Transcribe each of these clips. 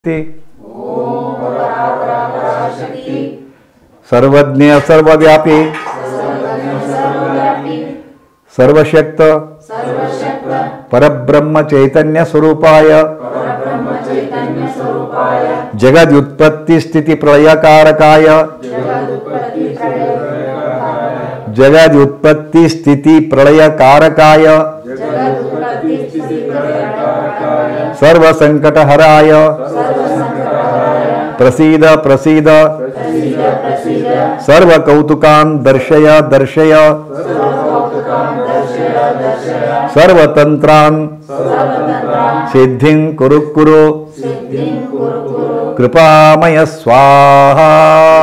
सर्वज्ञ सर्वव्यापी सर्वशक्त परब्रह्म चैतन्य स्वरूपाय जगदुत्पत्ति स्थिति प्रलयकारकाय जगदुत्पत्ति स्थिति प्रलयकारकाय सर्वसंकटहराय प्रसीद प्रसीद सर्वकौतुकान् दर्शय दर्शय सर्वतंत्रान् सिद्धिं कुरु कुरु कृपामय स्वाहा।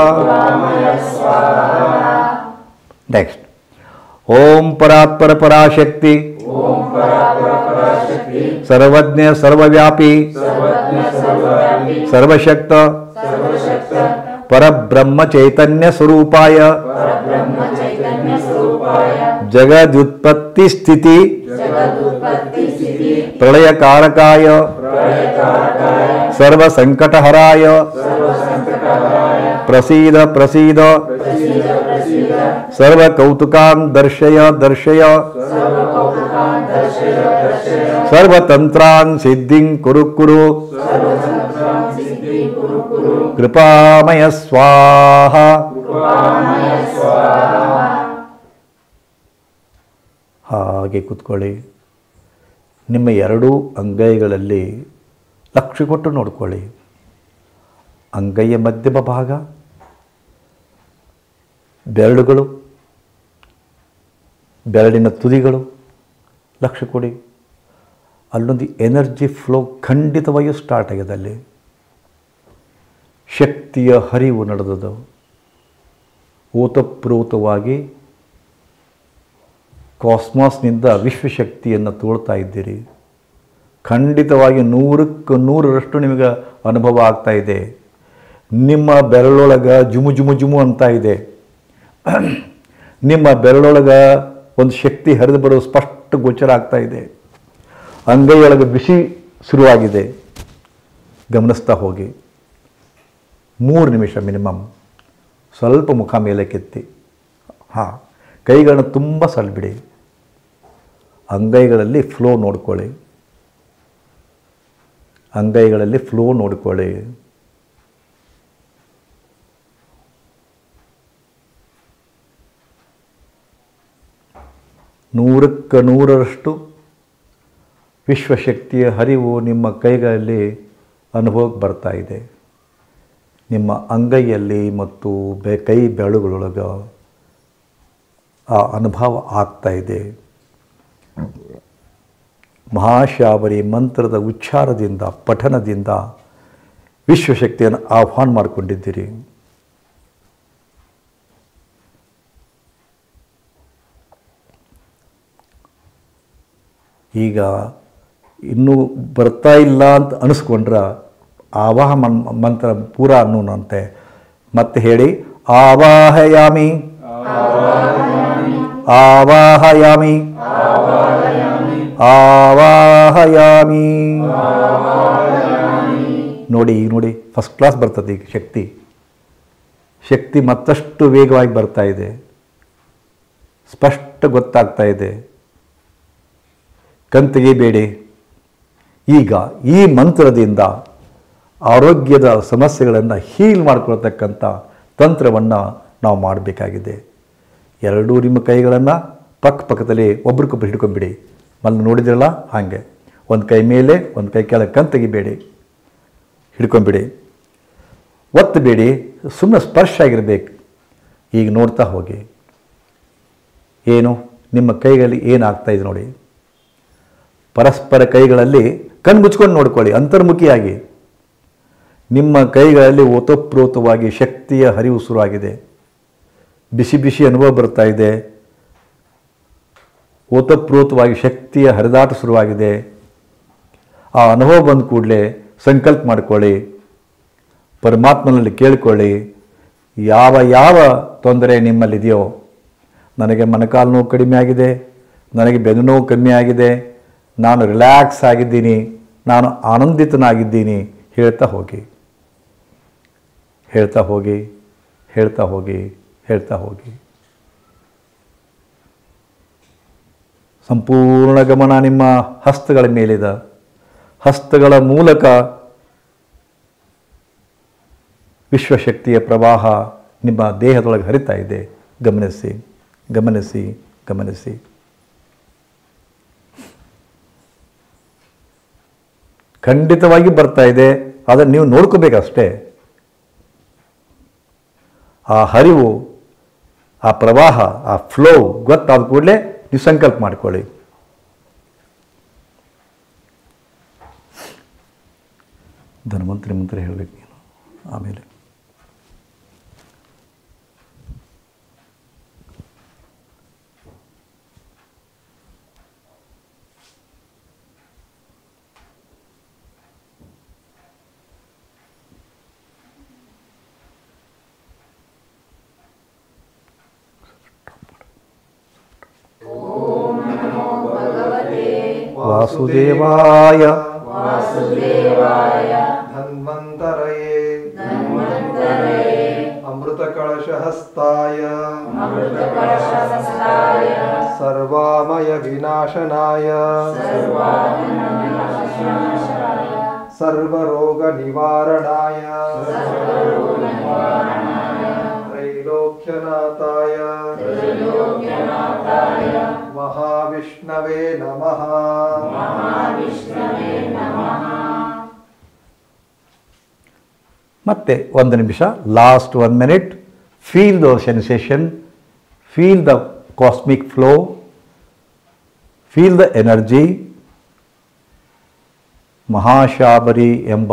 नेक्स्ट ओम परात्पर पराशक्ति सर्वज्ञ सर्वव्यापी सर्वशक्त परब्रह्म चैतन्य स्वरूपाय जगदुत्पत्ति स्थिति प्रलयकारकाय सर्वसंकटहराय प्रसीद प्रसीद सर्वकौतुकान् दर्शय दर्शय सर्वतंत्रान् सिद्धिं कुरु कुरु कृपामय स्वाहा। ಹಾಗೆ ಕೂತ್ಕೊಳ್ಳಿ. ನಿಮ್ಮ ಎರಡೂ ಅಂಗೈಗಳಲ್ಲಿ ಲಕ್ಷ್ಯ ಕೊಟ್ಟು ನೋಡ್ಕೊಳ್ಳಿ. ಅಂಗೈಯ ಮಧ್ಯಮ ಭಾಗ, ಬೆರಳುಗಳು, ಬೆರಳಿನ ತುದಿಗಳು ಲಕ್ಷ್ಯ ಕೊಡಿ. ಅಲ್ಲೊಂದು ಎನರ್ಜಿ ಫ್ಲೋ ಖಂಡಿತವಾಗಿಯೂ ಸ್ಟಾರ್ಟ್ ಆಗಿದೆ. ಅಲ್ಲಿ ಶಕ್ತಿಯ ಹರಿವು ನಡೆದದು. ಓತಪ್ರೋತವಾಗಿ ಕಾಸ್ಮಾಸ್ನಿಂದ ವಿಶ್ವಶಕ್ತಿಯನ್ನು ತೋಳ್ತಾ ಇದ್ದೀರಿ. ಖಂಡಿತವಾಗಿ 100% ನಿಮಗೆ ಅನುಭವ ಆಗ್ತಾ ಇದೆ. ನಿಮ್ಮ ಬೆರಳೊಳಗೆ ಜುಮು ಜುಮು ಜುಮು ಅಂತ ಇದೆ. ನಿಮ್ಮ ಬೆರಳೊಳಗೆ ಒಂದು ಶಕ್ತಿ ಹರಿದು ಬರೋ ಸ್ಪಷ್ಟ ಗೋಚರ ಆಗ್ತಾ ಇದೆ. ಅಂಗೈಯೊಳಗೆ ಬಿಸಿ ಶುರುವಾಗಿದೆ. ಗಮನಿಸ್ತಾ ಹೋಗಿ. 3 ನಿಮಿಷ ಮಿನಿಮಮ್. ಸ್ವಲ್ಪ ಮುಖ ಮೇಲೆ ಕೆತ್ತಿ. ಹಾಂ, ಕೈಗಳನ್ನ ತುಂಬ ಸಲ್ಬಿಡಿ. ಅಂಗೈಗಳಲ್ಲಿ ಫ್ಲೋ ನೋಡ್ಕೊಳ್ಳಿ. ಅಂಗೈಗಳಲ್ಲಿ ಫ್ಲೋ ನೋಡ್ಕೊಳ್ಳಿ. ನೂರಕ್ಕೆ 100% ವಿಶ್ವಶಕ್ತಿಯ ಹರಿವು ನಿಮ್ಮ ಕೈಗಳಲ್ಲಿ ಅನುಭವಕ್ಕೆ ಬರ್ತಾ ಇದೆ. ನಿಮ್ಮ ಅಂಗೈಯಲ್ಲಿ ಮತ್ತು ಕೈ ಬೆರಳುಗಳೊಳಗೆ ಆ ಅನುಭವ ಆಗ್ತಾ ಇದೆ. ಮಹಾಶಾಬರಿ ಮಂತ್ರದ ಉಚ್ಚಾರದಿಂದ ಪಠನದಿಂದ ವಿಶ್ವಶಕ್ತಿಯನ್ನು ಆಹ್ವಾನ ಮಾಡಿಕೊಂಡಿದ್ದೀರಿ. ಈಗ ಇನ್ನೂ ಬರ್ತಾ ಇಲ್ಲ ಅಂತ ಅನಿಸ್ಕೊಂಡ್ರೆ ಆವಾಹ ಮಂತ್ರ ಪೂರ ಅನ್ನೋನಂತೆ. ಮತ್ತೆ ಹೇಳಿ. ಆವಾಹಯಾಮಿ ಆವಾಹಯಾಮಿ ಆವಾಹಯಾಮಿ. ನೋಡಿ, ಈಗ ನೋಡಿ, ಫಸ್ಟ್ ಕ್ಲಾಸ್ ಬರ್ತದೆ. ಈಗ ಶಕ್ತಿ ಮತ್ತಷ್ಟು ವೇಗವಾಗಿ ಬರ್ತಾ ಇದೆ. ಸ್ಪಷ್ಟ ಗೊತ್ತಾಗ್ತಾ ಇದೆ. ಕಣ್ತೆಗೆಯಬೇಡಿ. ಈಗ ಈ ಮಂತ್ರದಿಂದ ಆರೋಗ್ಯದ ಸಮಸ್ಯೆಗಳನ್ನು ಹೀಲ್ ಮಾಡ್ಕೊಳ್ತಕ್ಕಂಥ ತಂತ್ರವನ್ನು ನಾವು ಮಾಡಬೇಕಾಗಿದೆ. ಎರಡೂ ನಿಮ್ಮ ಕೈಗಳನ್ನು ಪಕ್ಕದಲ್ಲಿ ಒಬ್ರಿಗೊಬ್ಬರು ಹಿಡ್ಕೊಂಬಿಡಿ. ಮೊದಲು ನೋಡಿದ್ರಲ್ಲ ಹಾಗೆ. ಒಂದು ಕೈ ಮೇಲೆ ಒಂದು ಕೈ ಕೆಳಗೆ. ಕಣ್ ತೆಗಿಬೇಡಿ, ಹಿಡ್ಕೊಂಬಿಡಿ. ಒತ್ತಬೇಡಿ, ಸುಮ್ಮನೆ ಸ್ಪರ್ಶ ಆಗಿರಬೇಕು. ಈಗ ನೋಡ್ತಾ ಹೋಗಿ. ಏನು ನಿಮ್ಮ ಕೈಗಳಲ್ಲಿ ಏನಾಗ್ತಾ ಇದೆ ನೋಡಿ. ಪರಸ್ಪರ ಕೈಗಳಲ್ಲಿ ಕಣ್ಣು ಮುಚ್ಕೊಂಡು ನೋಡ್ಕೊಳ್ಳಿ. ಅಂತರ್ಮುಖಿಯಾಗಿ ನಿಮ್ಮ ಕೈಗಳಲ್ಲಿ ಓತಪ್ರೋತವಾಗಿ ಶಕ್ತಿಯ ಹರಿವು ಶುರುವಾಗಿದೆ. ಬಿಸಿ ಬಿಸಿ ಅನುಭವ ಬರ್ತಾ ಇದೆ. ಓತಪ್ರೋತವಾಗಿ ಶಕ್ತಿಯ ಹರಿದಾಟ ಶುರುವಾಗಿದೆ. ಆ ಅನುಭವ ಬಂದ ಕೂಡಲೇ ಸಂಕಲ್ಪ ಮಾಡಿಕೊಳ್ಳಿ. ಪರಮಾತ್ಮನಲ್ಲಿ ಕೇಳಿಕೊಳ್ಳಿ. ಯಾವ ಯಾವ ತೊಂದರೆ ನಿಮ್ಮಲ್ಲಿದೆಯೋ, ನನಗೆ ಮೊಣಕಾಲು ನೋವು ಕಡಿಮೆ ಆಗಿದೆ, ನನಗೆ ಬೆನ್ನು ನೋವು ಕಮ್ಮಿ ಆಗಿದೆ, ನಾನು ರಿಲ್ಯಾಕ್ಸ್ ಆಗಿದ್ದೀನಿ, ನಾನು ಆನಂದಿತನಾಗಿದ್ದೀನಿ, ಹೇಳ್ತಾ ಹೋಗಿ, ಹೇಳ್ತಾ ಹೋಗಿ, ಹೇಳ್ತಾ ಹೋಗಿ, ಹೇಳ್ತಾ ಹೋಗಿ. ಸಂಪೂರ್ಣ ಗಮನ ನಿಮ್ಮ ಹಸ್ತಗಳ ಮೇಲಿದೆ. ಹಸ್ತಗಳ ಮೂಲಕ ವಿಶ್ವಶಕ್ತಿಯ ಪ್ರವಾಹ ನಿಮ್ಮ ದೇಹದೊಳಗೆ ಹರಿತಾ ಇದೆ. ಗಮನಿಸಿ, ಗಮನಿಸಿ, ಗಮನಿಸಿ. ಖಂಡಿತವಾಗಿ ಬರ್ತಾ ಇದೆ, ಅದನ್ನು ನೀವು ನೋಡ್ಕೋಬೇಕಷ್ಟೇ. ಆ ಹರಿವು, ಆ ಪ್ರವಾಹ, ಆ ಫ್ಲೋ ಗೊತ್ತಾದ ಕೂಡಲೇ ನೀವು ಸಂಕಲ್ಪ ಮಾಡಿಕೊಳ್ಳಿ. ಧನ್ವಂತರಿ ಮಂತ್ರ ಹೇಳಬೇಕು ನೀನು. ಆಮೇಲೆ ವಾಸುದೇವಾಯ ಧನ್ವಂತರಯೇ ಅಮೃತಕಳಶಹಸ್ತಾಯ ಸರ್ವಾಮಯ ವಿನಾಶನಾಯ ಸರ್ವರೋಗ ನಿವಾರಣಾಯ ತ್ರೈಲೋಕ್ಯನಾಥಾಯ ಮಹಾವಿಷ್ಣವೇ ನಮಃ. ಮತ್ತೆ 1 ನಿಮಿಷ, last 1 minute. Feel the sensation, feel the cosmic flow, feel the energy. ಮಹಾಶಾಬರಿ ಎಂಬ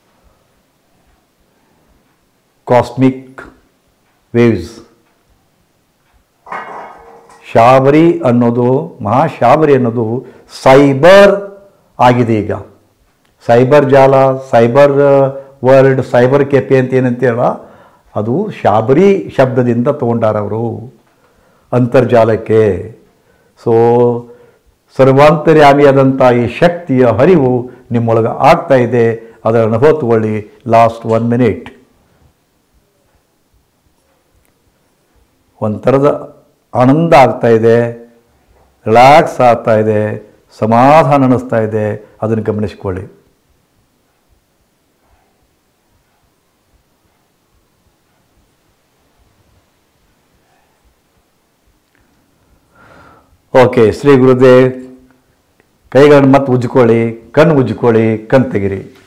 ಕಾಸ್ಮಿಕ್ ವೇವ್ಸ್, ಶಾಬರಿ ಅನ್ನೋದು, ಮಹಾಶಾಬರಿ ಅನ್ನೋದು ಸೈಬರ್ ಆಗಿದೆ ಈಗ. ಸೈಬರ್ ಜಾಲ, ಸೈಬರ್ ವರ್ಲ್ಡ್, ಸೈಬರ್ ಕೆಪೆ ಅಂತ ಏನಂತೀರ, ಅದು ಶಾಬರಿ ಶಬ್ದದಿಂದ ತಗೊಂಡಾರವರು ಅಂತರ್ಜಾಲಕ್ಕೆ. ಸೊ ಸರ್ವಾಂತರ್ಯಾಮಿಯಾದಂಥ ಈ ಶಕ್ತಿಯ ಹರಿವು ನಿಮ್ಮೊಳಗೆ ಆಗ್ತಾ ಇದೆ. ಅದರ ಅನುಭವ ತಗೊಳ್ಳಿ. Last 1 minute. ಒಂಥರದ ಆನಂದ ಆಗ್ತಾ ಇದೆ, ರಿಲ್ಯಾಕ್ಸ್ ಆಗ್ತಾ ಇದೆ, ಸಮಾಧಾನ ಅನ್ನಿಸ್ತಾ ಇದೆ. ಅದನ್ನು ಗಮನಿಸಿಕೊಳ್ಳಿ. ಓಕೆ, ಶ್ರೀ ಗುರುದೇವ್. ಕೈಗಳನ್ನು ಮತ್ತೆ ಉಜ್ಜಿಕೊಳ್ಳಿ, ಕಣ್ಣು ಉಜ್ಜಿಕೊಳ್ಳಿ, ಕಣ್ಣು ತೆಗಿರಿ.